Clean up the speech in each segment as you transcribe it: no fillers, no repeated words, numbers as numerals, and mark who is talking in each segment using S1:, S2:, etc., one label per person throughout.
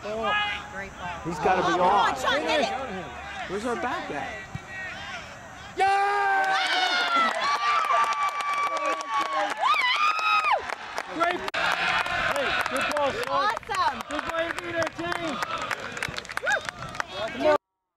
S1: Great ball.
S2: He's got to be
S1: Come
S2: on.
S1: on, Sean, hit it.
S2: Where's our back at?
S3: Yeah! Great. Hey, good ball, Sean.
S1: Awesome.
S3: Good way to beat our team. Come on.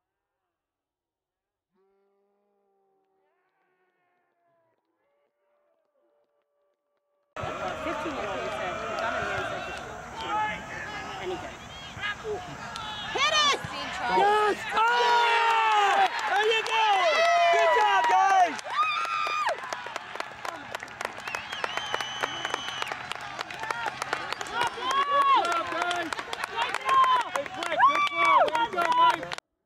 S1: 15-year-old, you said. He's on a man, said any good. Hit it!
S3: Yes! Oh! There you go! Good job, guys! Good job, guys! Hey, Fleck, good ball. Way to go, Mike!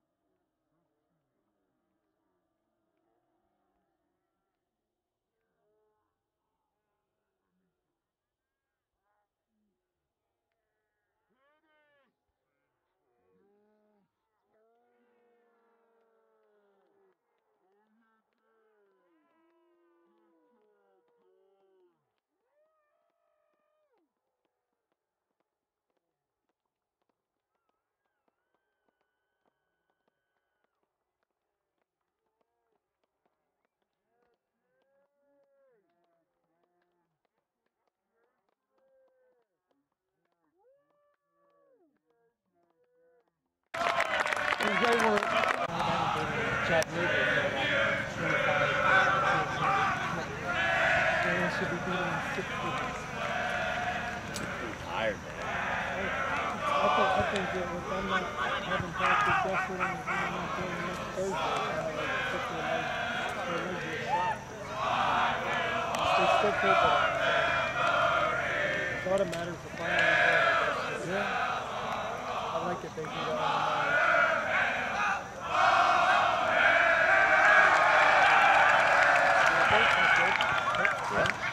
S2: They were Chattanooga. They should be beating 60.
S3: Tired, man.
S2: I think that with them not having practice yesterday and not doing next Thursday, they may be a shot. They still keep it. That's all that matters. The final result, yeah. I like it. They do that on the line. Yeah.